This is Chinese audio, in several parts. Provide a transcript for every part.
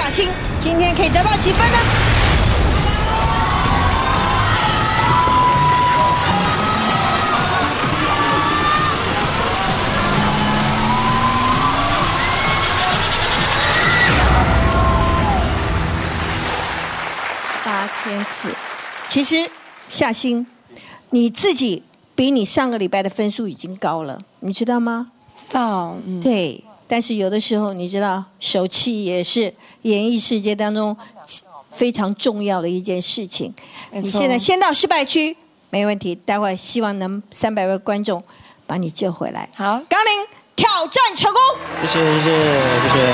夏欣今天可以得到几分呢？8400。其实夏欣，你自己比你上个礼拜的分数已经高了，你知道吗？ 知道， 对。但是有的时候，你知道，手气也是演艺世界当中非常重要的一件事情。你现在先到失败区，没问题。待会希望能300位观众把你救回来。 好， 刚玲挑战成功。 谢谢，谢谢，谢谢。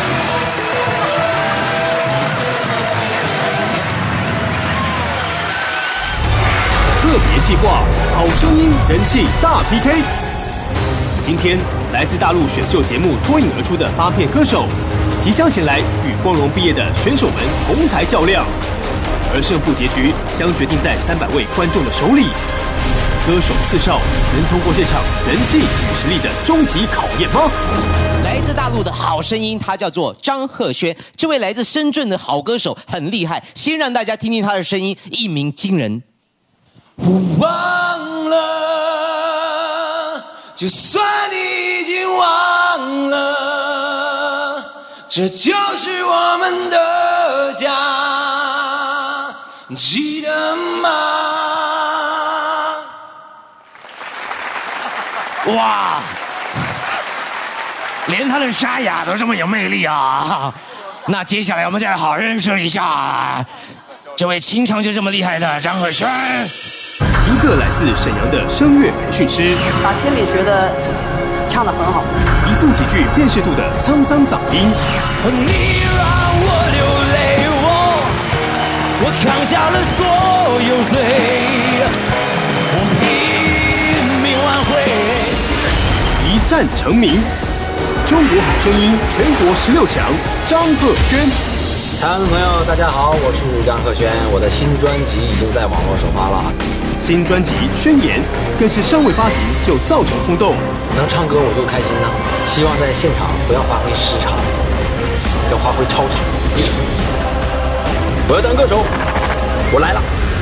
特别计划，好声音人气大 PK。今天，来自大陆选秀节目脱颖而出的发片歌手，即将前来与光荣毕业的选手们同台较量，而胜负结局将决定在300位观众的手里。歌手4少能通过这场人气与实力的终极考验吗？ 来自大陆的好声音，他叫做张赫宣。这位来自深圳的好歌手很厉害，先让大家听听他的声音，一鸣惊人。 我忘了，就算你已经忘了，这就是我们的家，记得吗？ 哇，连他的沙哑都这么有魅力啊！那接下来我们再好认识一下这位清唱就这么厉害的张赫宣。 一个来自沈阳的声乐培训师， 打心里觉得唱得很好， 一副极具辨识度的沧桑嗓音。 你让我流泪，我扛下了所有罪，我拼命挽回， 一战成名。中国好声音全国16强，张赫宣。 台湾的朋友，大家好，我是张赫宣，我的新专辑已经在网络首发了。 新专辑《宣言》更是尚未发行就造成轰动。 能唱歌我就开心了，希望在现场不要发挥失常，要发挥超常。我要当歌手，我来了。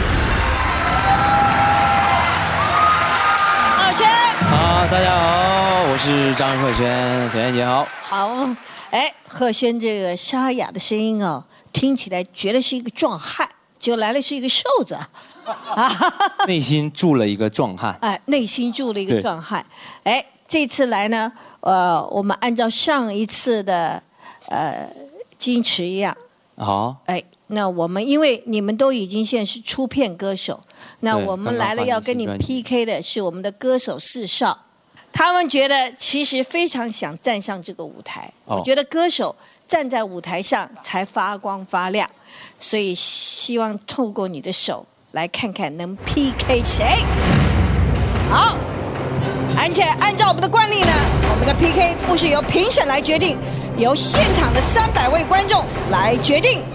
浩轩， 好，大家好，我是张赫宣，小燕姐好。 好，赫宣这个沙哑的声音哦，听起来觉得是一个壮汉，结果来了是一个瘦子。 内心住了一个壮汉， 内心住了一个壮汉。这次来呢，我们按照上一次的矜持一样。 好。 那我们因为你们都已经现在是出片歌手，那我们来了要跟你 PK 的是我们的歌手4少，他们觉得其实非常想站上这个舞台。我觉得歌手站在舞台上才发光发亮，所以希望透过你的手。来看看能 PK 谁？好，而且按照我们的惯例呢，我们的 PK 不是由评审来决定，由现场的300位观众来决定。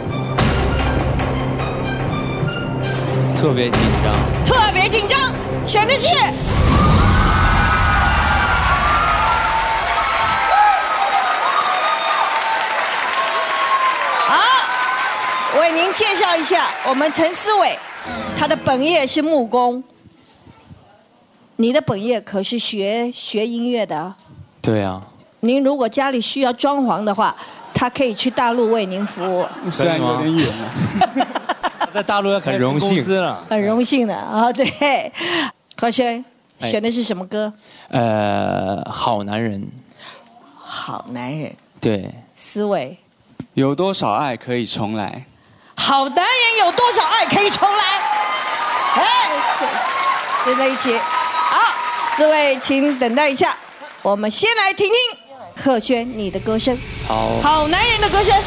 特别紧张， 特别紧张，选的是好，为您介绍一下我们陈思伟。他的本业是木工，你的本业可是学音乐的。 对啊。 您如果家里需要装潢的话，他可以去大陆为您服务。 虽然有点远了， 在大陆要开公司了， 很荣幸的啊。对，何轩选的是什么歌？ 好男人。 好男人。 对。 思伟， 有多少爱可以重来？ 好男人有多少爱可以重来？连在一起。好，四位请等待一下，我们先来听听赫宣你的歌声。好男人的歌声。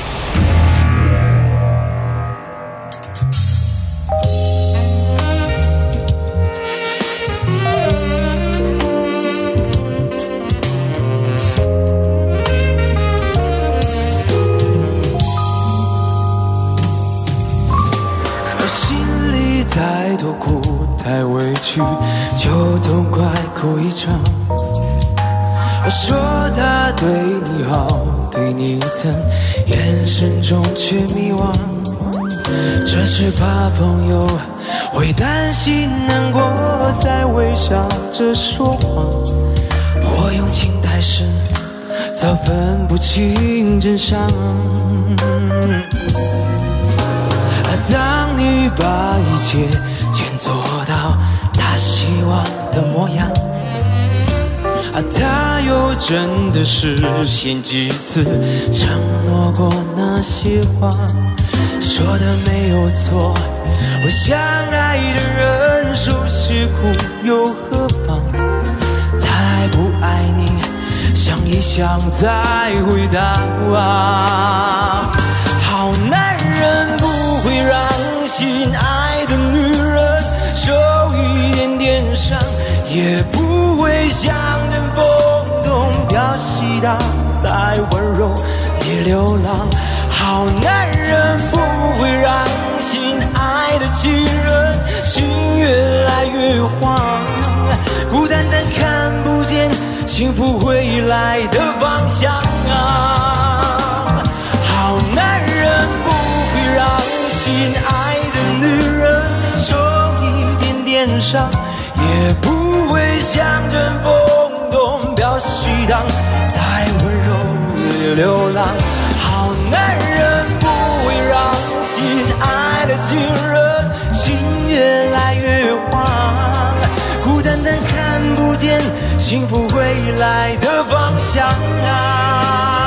太痛苦，太委屈，就痛快哭一场。我说他对你好， 要对你的眼神中却迷惘，这是怕朋友会担心难过，在微笑着说谎。我用情太深，早分不清真相。当你把一切全做到他希望的模样，他又真的实现几次承诺过那些话，说的没有错。我相爱的人说是苦又何妨？他爱不爱你，想一想再回答。好男人不会让心爱的女人受一点点伤，也不会像阵风东飘西荡，再温柔也流浪。好男人不会让心爱的情人心越来越慌，孤单单看不见幸福回来的方向啊。好男人不会让心爱的女人受一点点伤，也不会像阵风东飘西荡，再温柔也流浪。好男人不会让心爱的情人心越来越慌，孤单单看不见幸福回来的方向啊。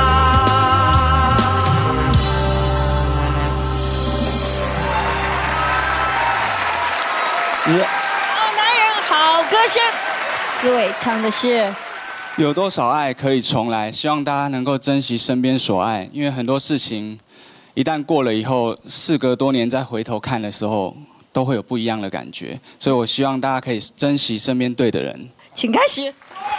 好男人，好歌声。思伟唱的是有多少爱可以重来？希望大家能够珍惜身边所爱，因为很多事情一旦过了以后，事隔多年再回头看的时候，都会有不一样的感觉。所以我希望大家可以珍惜身边对的人。 请开始。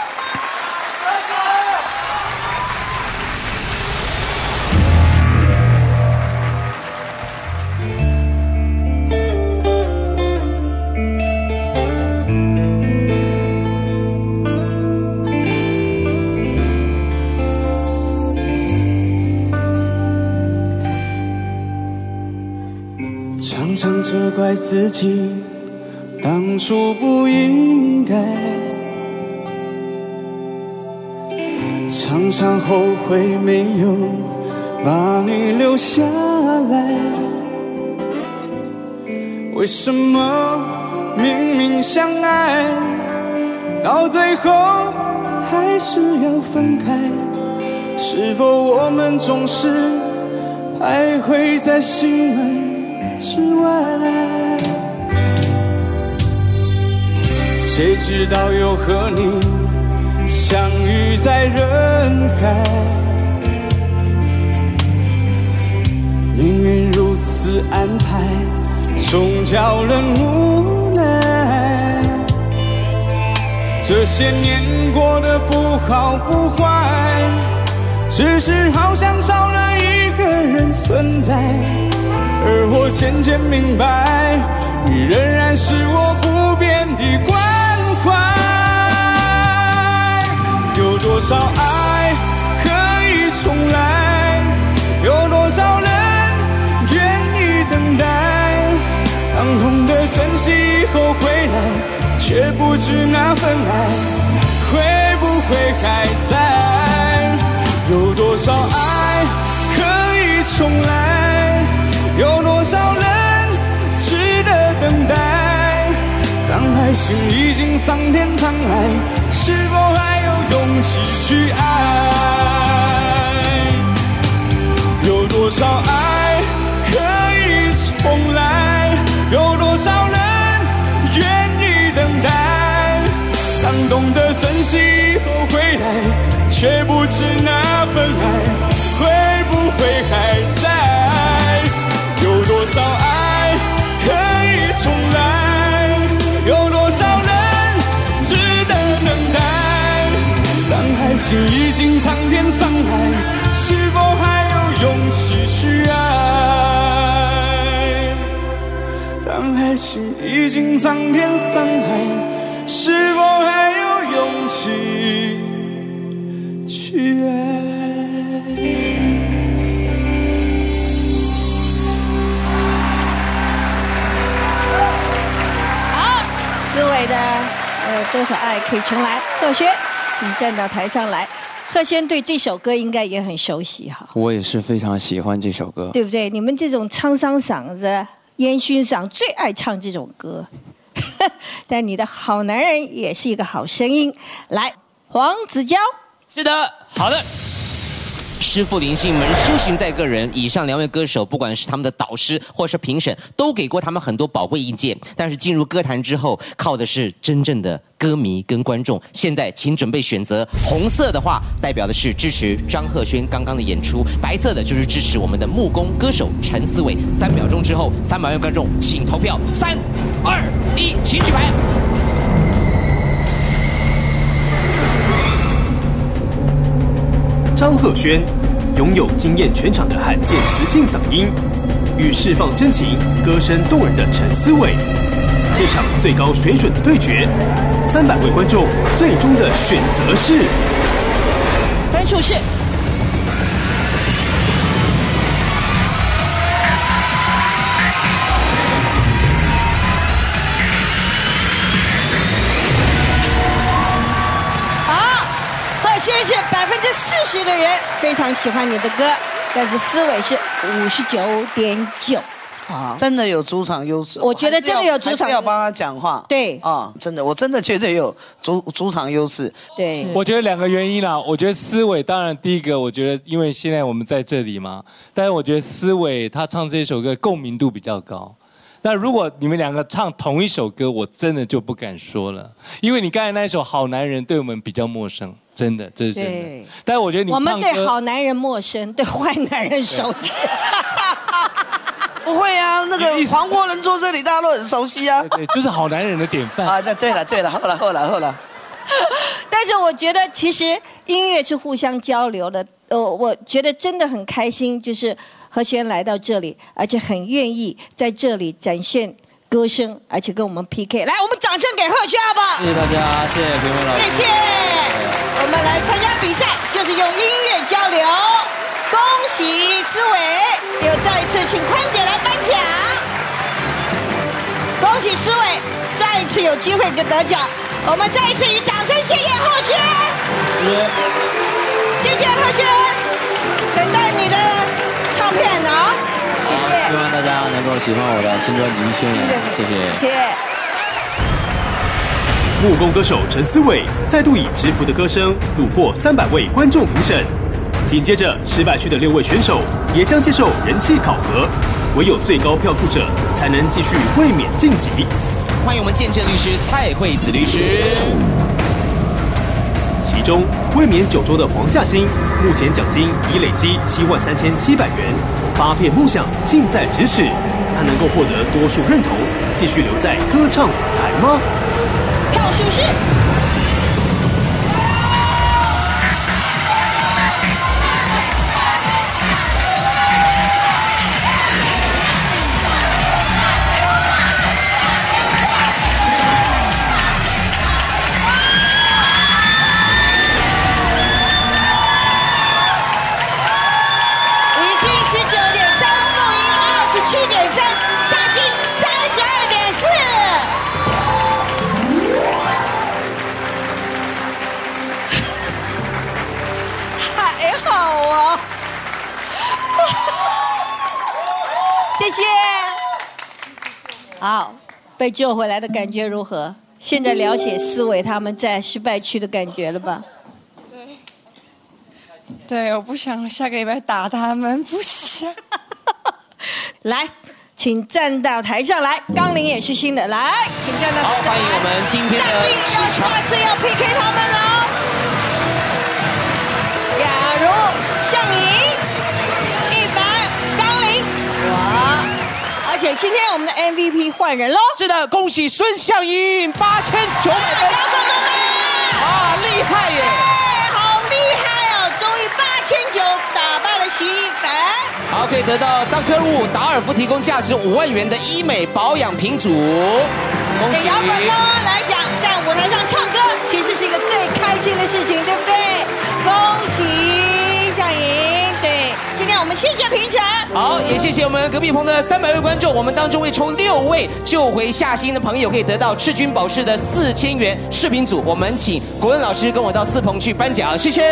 常常责怪自己当初不应该，常常后悔没有把你留下来。为什么明明相爱，到最后还是要分开？是否我们总是徘徊在心门之外？谁知道又和你相遇在人海，命运如此安排，终叫人无奈。这些年过得不好不坏，只是好像少了一个人存在。而我渐渐明白，你仍然是我不变的关怀。有多少爱可以重来？有多少人愿意等待？当懂得珍惜以后回来，却不知那份爱会不会还在？有多少爱可以重来？有多少人值得等待？当爱情已经桑田沧海，是否还有勇气去爱？有多少爱可以重来？有多少人愿意等待？当懂得珍惜以后回来，却不知那份爱会不会还在？有多少爱可以重来？有多少人值得等待？当爱情已经桑田沧海，是否还有勇气去爱？当爱情已经桑田沧海，是否还有勇气去爱？ 多少爱可以重来。贺轩，请站到台上来。贺轩对这首歌应该也很熟悉哈。 我也是非常喜欢这首歌， 对不对？你们这种沧桑嗓子、烟熏嗓最爱唱这种歌。但你的好男人也是一个好声音。来，黄子佼。 是的，好的。师傅灵性门修行在个人，以上2位歌手，不管是他们的导师或是评审，都给过他们很多宝贵意见。但是进入歌坛之后，靠的是真正的歌迷跟观众。现在请准备选择，红色的话代表的是支持张赫宣刚刚的演出，白色的就是支持我们的木工歌手陈思伟。3秒钟之后，300万观众请投票，3、2、1，请举牌。 张赫宣拥有惊艳全场的罕见磁性嗓音，与释放真情、歌声动人的陈思伟，这场最高水准的对决，300位观众最终的选择是， 分数是。虽然是40%的人非常喜欢你的歌，但是思伟是59.9%。 啊，真的有主场优势。 我觉得真的有主场优势， 还是要帮他讲话。 对啊，真的，我真的觉得有主场优势。 对， 我觉得2个原因啦。我觉得思伟，当然第一个，我觉得因为现在我们在这里嘛，但是我觉得思伟他唱这首歌共鸣度比较高。那如果你们2个唱同一首歌，我真的就不敢说了，因为你刚才那一首《好男人》对我们比较陌生，真的，这是真的。但是我觉得你我们对好男人陌生，对坏男人熟悉。 不会啊，那个黄国仁坐这里，大家都很熟悉啊。 对，就是好男人的典范啊。对了，后来。 但是我觉得其实音乐是互相交流的，我觉得真的很开心，就是和弦来到这里，而且很愿意在这里展现歌声，而且跟我们 PK。来，我们掌声给贺轩好不好？ 谢谢大家，谢谢评委老师。 谢谢。我们来参加比赛，就是用音乐交流。恭喜思伟，又再一次请宽姐来颁奖。恭喜思伟，再一次有机会得奖。我们再一次以掌声谢谢贺轩。谢谢贺轩，等待你的唱片啊！谢谢。 希望大家能够喜欢我的新专辑《宣言》，谢谢。 谢谢。 木工歌手陈思伟再度以质朴的歌声虏获300位观众评审。紧接着，失败区的6位选手也将接受人气考核，唯有最高票数者才能继续卫冕晋级。 欢迎我们见证律师蔡惠子律师。 其中，卫冕9周的黄夏欣，目前奖金已累积73700元，8片梦想近在咫尺。他能够获得多数认同，继续留在歌唱舞台吗？ 票数是。谢谢。好，被救回来的感觉如何？现在了解思伟他们在失败区的感觉了吧？ 对，我不想下个礼拜打他们，不想。 来，请站到台上来。纲领也是新的，来，请站到台上来。 好，欢迎我们今天的市场。 下次要 PK 他们喽。雅茹、向颖、一凡、纲领，我。而且今天我们的 MVP 换人喽。 是的，恭喜孙向颖8900分。 表哥们们， 啊，厉害耶！ 好厉害哦，终于8900打败了徐一凡。 好，可以得到 Dr. Wu 达尔夫提供价值5万元的医美保养品组。恭喜！ 对摇滚歌来讲，在舞台上唱歌其实是一个最开心的事情，对不对？恭喜向颖！对，今天我们谢谢评审。 好，也谢谢我们隔壁棚的300位观众，我们当中会抽6位救回夏星的朋友，可以得到赤军宝适的4000元视频组。我们请国文老师跟我到4棚去颁奖，谢谢。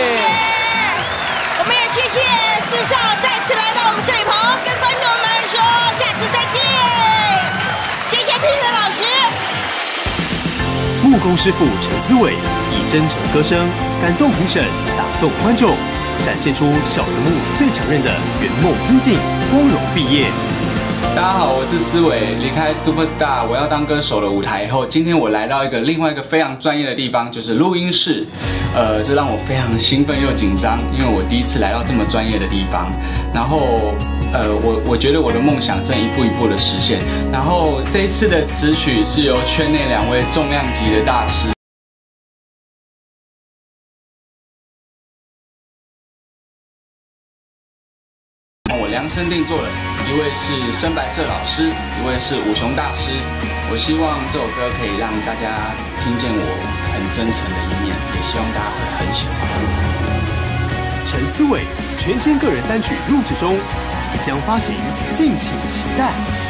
我们也谢谢4少再次来到我们摄影棚，跟观众们说下次再见。谢谢评审老师。 木工师傅陈思伟以真诚歌声感动评审，打动观众，展现出小人物最强韧的圆梦拼劲，光荣毕业。 大家好，我是思伟。离开 Superstar 我要当歌手的舞台以后，今天我来到另外一个非常专业的地方，就是录音室。这让我非常兴奋又紧张，因为我第一次来到这么专业的地方。然后，我觉得我的梦想正一步一步的实现。然后这一次的词曲是由圈内2位重量级的大师。我量身定做了，一位是深白色老师，一位是武雄大师。我希望这首歌可以让大家听见我很真诚的一面，也希望大家会很喜欢。 陈思伟全新个人单曲录制中，即将发行，敬请期待。